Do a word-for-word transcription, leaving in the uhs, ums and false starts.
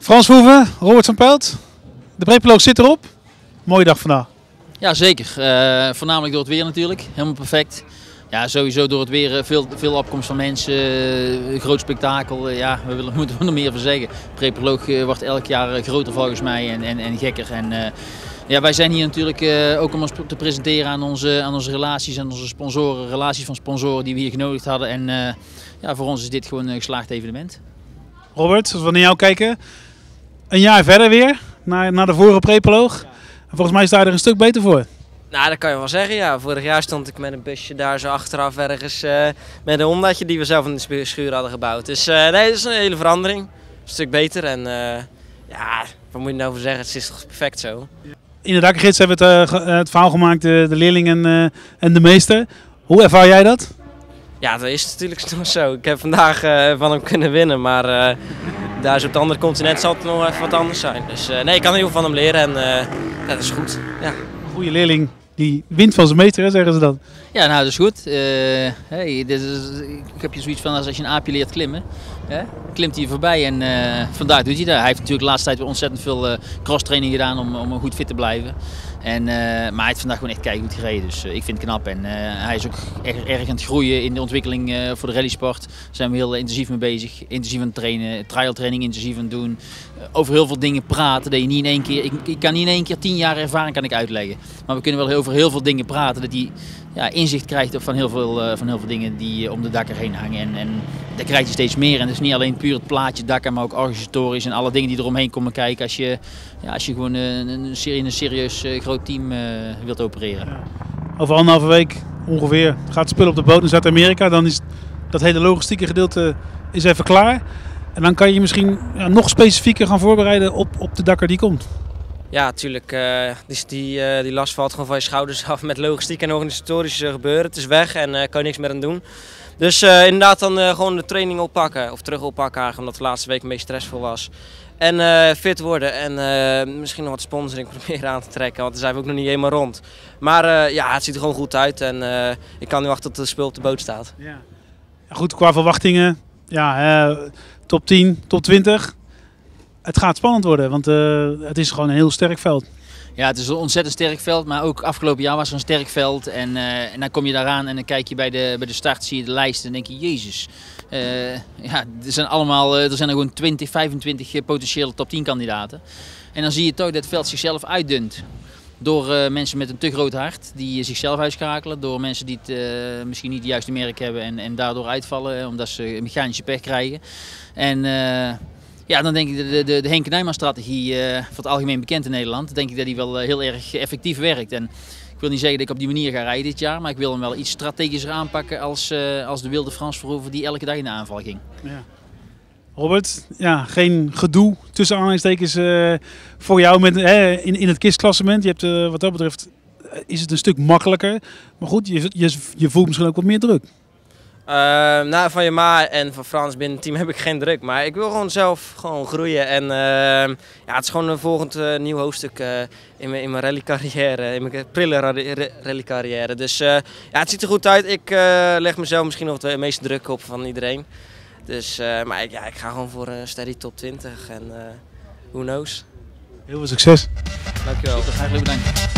Frans Verhoeven, Robert van Pelt. De Prepeloog zit erop. Mooie dag vandaag. Ja, zeker. Uh, voornamelijk door het weer natuurlijk. Helemaal perfect. Ja, sowieso door het weer veel, veel opkomst van mensen, uh, groot spektakel. Uh, ja, we willen, moeten er nog meer van zeggen. Prepeloog uh, wordt elk jaar groter volgens mij en, en, en gekker. En, uh, ja, wij zijn hier natuurlijk uh, ook om ons te presenteren aan onze, aan onze relaties en onze sponsoren, relaties van sponsoren die we hier genodigd hadden. En uh, ja, voor ons is dit gewoon een geslaagd evenement. Robert, als we naar jou kijken, een jaar verder weer, naar, naar de vorige Prepeloog. Volgens mij sta je er een stuk beter voor. Nou, dat kan je wel zeggen, ja. Vorig jaar stond ik met een busje daar zo achteraf ergens uh, met een Hondaatje die we zelf in de schuur hadden gebouwd. Dus uh, nee, dat is een hele verandering. Een stuk beter en uh, ja, wat moet je nou over zeggen, het is toch perfect zo. In de dakkengids hebben we het, uh, het verhaal gemaakt, de, de leerling en, uh, en de meester. Hoe ervaar jij dat? Ja, dat is natuurlijk nog zo. Ik heb vandaag uh, van hem kunnen winnen, maar uh, daar is op het andere continent zal het nog even wat anders zijn. Dus uh, nee, ik kan heel veel van hem leren en uh, ja, dat is goed. Ja. Een goede leerling die wint van zijn meester, hè, zeggen ze dan. Ja, nou dat is goed. Uh, hey, dit is, ik heb je zoiets van als je een aapje leert klimmen. Hè? Klimt hij voorbij en uh, vandaag doet hij dat. Hij heeft natuurlijk de laatste tijd weer ontzettend veel uh, cross-training gedaan om, om goed fit te blijven. En, uh, maar hij heeft vandaag gewoon echt keigoed gereden, dus uh, ik vind het knap. En uh, hij is ook erg, erg aan het groeien in de ontwikkeling uh, voor de rallysport. Daar zijn we heel intensief mee bezig. Intensief aan het trainen, trial training intensief aan het doen. Uh, over heel veel dingen praten, dat je niet in één keer... Ik, ik kan niet in één keer tien jaar ervaring kan ik uitleggen. Maar we kunnen wel over heel veel dingen praten, dat hij ja, inzicht krijgt van heel, veel, uh, van heel veel dingen die uh, om de dakker heen hangen. En, en daar krijg je steeds meer. En het is niet alleen puur het plaatje dakker, maar ook organisatorisch en alle dingen die eromheen komen kijken. Als je, ja, als je gewoon uh, een, een, in een serieus uh, groot team uh, wilt opereren. Ja. Over anderhalve week ongeveer gaat het spul op de boot in Zuid-Amerika. Dan is dat hele logistieke gedeelte is even klaar. En dan kan je misschien ja, nog specifieker gaan voorbereiden op, op de dakker die komt. Ja, natuurlijk. Uh, dus die, uh, die last valt gewoon van je schouders af met logistiek en organisatorisch uh, gebeuren. Het is weg en uh, kan je niks meer aan doen. Dus uh, inderdaad dan uh, gewoon de training oppakken. Of terug oppakken eigenlijk, omdat de laatste week een beetje stressvol was. En uh, fit worden en uh, misschien nog wat sponsoring proberen aan te trekken, want daar zijn we ook nog niet helemaal rond. Maar uh, ja, het ziet er gewoon goed uit en uh, ik kan nu wachten tot de spul op de boot staat. Ja. Ja, goed, qua verwachtingen, ja, uh, top tien, top twintig. Het gaat spannend worden, want uh, het is gewoon een heel sterk veld. Ja, het is een ontzettend sterk veld, maar ook afgelopen jaar was er een sterk veld. En, uh, en dan kom je daaraan en dan kijk je bij de, bij de start, zie je de lijst en denk je, jezus. Uh, ja, er zijn allemaal, er zijn er gewoon twintig, vijfentwintig potentiële top tien kandidaten. En dan zie je toch dat het veld zichzelf uitdunt. Door uh, mensen met een te groot hart die zichzelf uitschakelen. Door mensen die het, uh, misschien niet de juiste merk hebben en, en daardoor uitvallen omdat ze een mechanische pech krijgen. En, uh, Ja, dan denk ik de, de, de Henk Nijman strategie uh, voor het algemeen bekend in Nederland. Denk ik dat die wel uh, heel erg effectief werkt. En ik wil niet zeggen dat ik op die manier ga rijden dit jaar, maar ik wil hem wel iets strategischer aanpakken als, uh, als de wilde Frans Verhoeven die elke dag in de aanval ging. Ja. Robert, ja, geen gedoe tussen aanhalingstekens uh, voor jou met, hè, in, in het kistklassement. Je hebt, uh, wat dat betreft is het een stuk makkelijker. Maar goed, je, je, je voelt misschien ook wat meer druk. Uh, nou, van Yamaha en van Frans binnen het team heb ik geen druk, maar ik wil gewoon zelf gewoon groeien en uh, ja, het is gewoon een volgend uh, nieuw hoofdstuk uh, in mijn, in mijn rallycarrière, in mijn prille rallycarrière. Dus uh, ja, het ziet er goed uit. Ik uh, leg mezelf misschien nog het meeste druk op van iedereen. Dus, uh, maar ik, ja, ik ga gewoon voor een steady top twintig en uh, who knows. Heel veel succes. Dankjewel. Hartelijk bedankt.